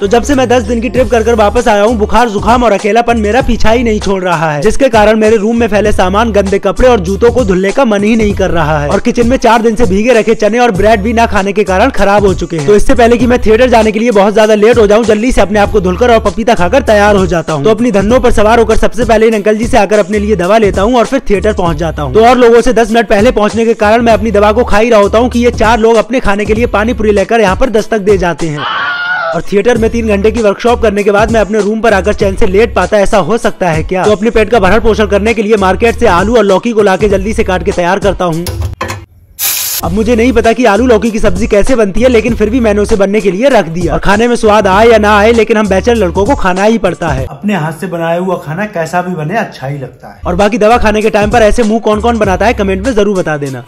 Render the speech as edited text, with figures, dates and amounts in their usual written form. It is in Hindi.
तो जब से मैं 10 दिन की ट्रिप कर वापस आया हूँ, बुखार, जुकाम और अकेलापन मेरा पीछा ही नहीं छोड़ रहा है, जिसके कारण मेरे रूम में फैले सामान, गंदे कपड़े और जूतों को धुलने का मन ही नहीं कर रहा है। और किचन में 4 दिन से भीगे रखे चने और ब्रेड भी ना खाने के कारण खराब हो चुके हैं। तो इससे पहले कि मैं थिएटर जाने के लिए बहुत ज्यादा लेट हो जाऊं, जल्दी से अपने आप को धुलकर और पपीता खाकर तैयार हो जाता हूं। तो अपनी धन्नों पर सवार होकर सबसे पहले इन अंकल जी से आकर अपने लिए दवा लेता हूं और फिर थिएटर पहुंच जाता हूं। तो और लोगों से 10 मिनट पहले पहुंचने के कारण मैं अपनी दवा को खा ही रहा होता हूं कि ये 4 लोग अपने खाने के लिए पानी पूरी लेकर यहाँ पर दस्तक दे जाते हैं। और थिएटर में 3 घंटे की वर्कशॉप करने के बाद मैं अपने रूम पर आकर चैन से लेट पाता, ऐसा हो सकता है क्या? तो अपने पेट का भरण पोषण करने के लिए मार्केट से आलू और लौकी को लाके जल्दी से काट के तैयार करता हूँ। अब मुझे नहीं पता कि आलू लौकी की सब्जी कैसे बनती है, लेकिन फिर भी मैंने उसे बनने के लिए रख दिया। और खाने में स्वाद आए या ना आए, लेकिन हम बैचलर लड़कों को खाना ही पड़ता है। अपने हाथ से बनाया हुआ खाना कैसा भी बने अच्छा ही लगता है। और बाकी दवा खाने के टाइम पर ऐसे मुंह कौन कौन बनाता है, कमेंट में जरूर बता देना।